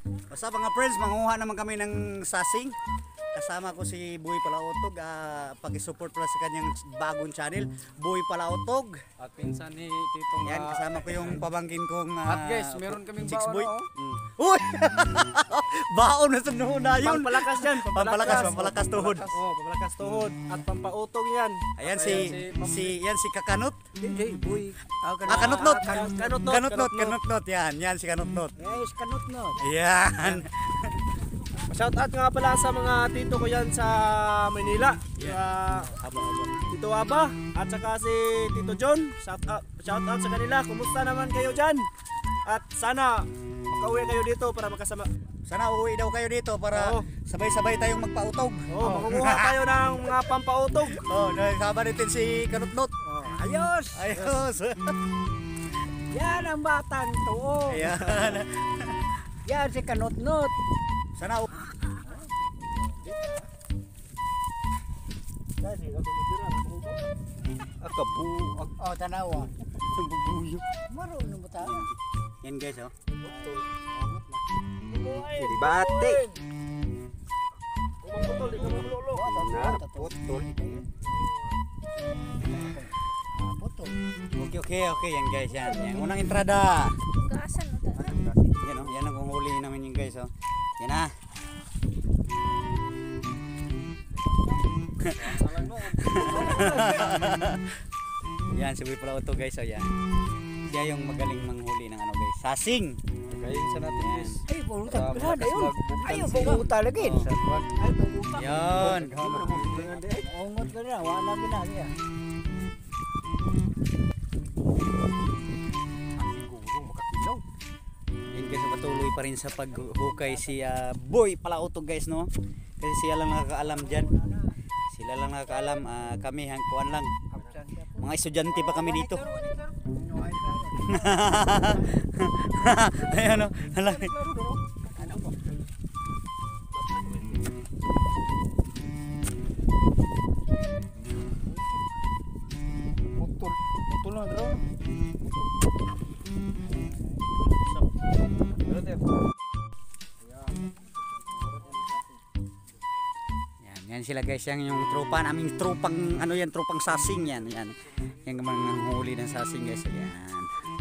Basta mga friends, manguha naman kami ng sasing. Kasama ko si Boy Palautog. Pag-support pala sa kanyang bagong channel, Boy Palautog. At pinsan ni Titong Yan, kasama ko yung pabangkin kong At guys, meron kaming Chicks baon, Boy. oh. Uy! Baon na sa na yun. Pampalakas yan, Pampalakas tuhod. Oh, pampalakas tuhod at pampautog yan. Ayan si Kakanot. Hey, boy. Kanutnot. Kanutnot. Yan si Kanutnot. Yes, kanutnot. Yan. Shout out nga pala sa mga tito ko yan sa Manila. Tito Aba at saka si Tito John. Shout out sa kanila. Kumusta naman kayo dyan? At sana makauwi kayo dito para makasama. Sana uuwi daw kayo dito para sabay-sabay tayong magpautog. Makukuha tayo ng mga pampautog. Nakasama natin si Kanutnot. Ayos! Ayos. Yan ang batang tuo. Ayan. Yan si kanutnot. Sana Tanawa. Bubuyo. Marunong mo tayo. yan guys, oh. Bate. Putol. Okay yan guys, yan. Yan unang entrada. Gasan mo ta. Yan oh, yan ang huli namin yung guys, oh. Yan na. Yan, si Boy Palautog guys, oh yan. Siya yung magaling manghuli ng ano guys, sasing. Kain sa natin guys. Ay, pulutan pala na yun. Ayaw, pumunta lagi. Ay, pumunta. Yan. Ungot ka na, wala ginagawa. Yan guys, patuloy pa rin sa paghukay si Boy Palautog guys, no? Kasi siya lang nakakaalam dyan. Sila lang nakakaalam, kami hangkuan lang. Mga estudyante pa kami dito. Ayan o, halaki. Putol na bro. Yan sila guys, yan yung tropa naming tropang ano yan, tropang sasing yan. Yan yung mga huli ng sasing guys. Yan.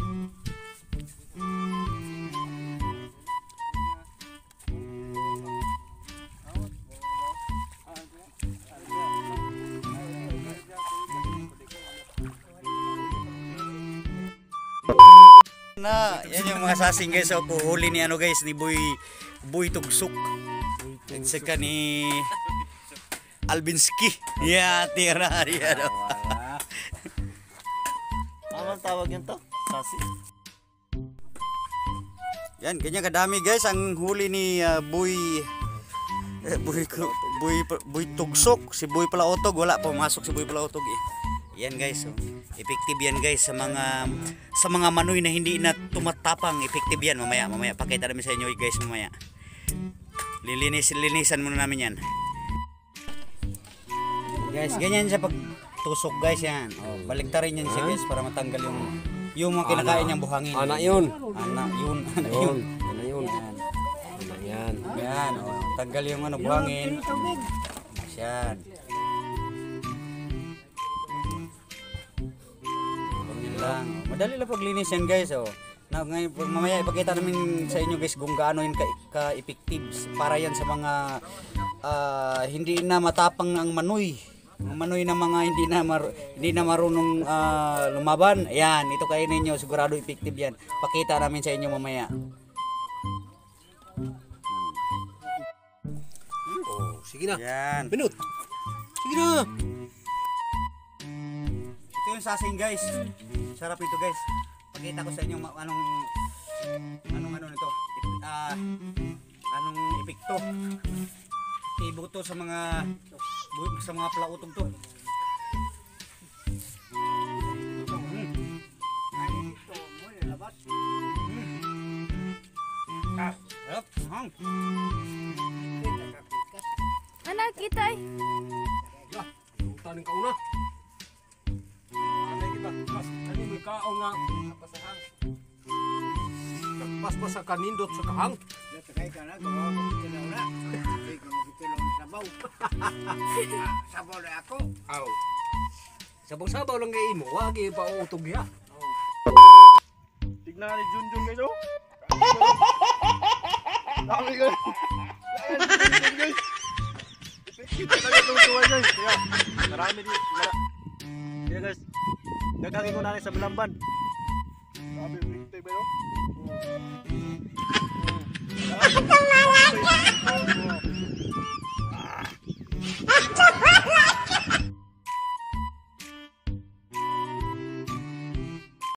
Yan yung mga sasing guys, so huli ni ano guys, ni Boy Tugsok. At saka ni Albinski. Yeah, tira yan. Anong tawag yun to? Sasi. Yan, ganyan kadami guys ang huli ni Boy Tugsok. Si Boy Palautog, wala pa pumasok si Boy Palautog eh. Yan guys, so effective yan guys sa mga manoy na hindi na tumatapang. Effective yan mamaya pakita namin sa inyo guys mamaya. Linisan muna namin yan. Guys, ganyan siya pag tusok guys yan. Oh, baliktarin yan siya guys para matanggal yung mga kinakain niyang buhangin. Anak yun. Anak yun. Ano yun? Yan. Yan, oh, tanggal yung ano buhangin. Yan. Lang. Madali lang paglinis yan guys, oh. Ngayon mamaya ipakita namin sa inyo guys kung gaano yun ka-effective para yan sa mga hindi na matapang ang manoy. Mga manoy na mga hindi na marunong lumaban. Ayan, ito kainin niyo, sigurado effective yan. Pakita namin sa inyo mamaya. Oh, sige na. Yan. Pinut. Sige na. Ito yung sasing guys. Sarap ito guys. Pakita ko sa inyo anong nito. Anong epekto. Ibuto sa mga palautog to. Anak kita ay. Taning kauna. Ano kita? Mas ani may kaon nga pasahang. Pas sa kanindot sa kahang. Kaya ka na, gawa mo kitinaw na. Kaya ka mo kitinaw na sabaw. Sabaw na ako. Aw. Sabaw-sabaw lang kay imo, wagi pa utog ya. Tignan ni Junjun guys oh. Dami guys. Guys. Kita talaga itong tuwa guys. Kaya marami din. Kaya guys. Nagkagin ko na sa Balamban. Sabi yung hintay ba yun?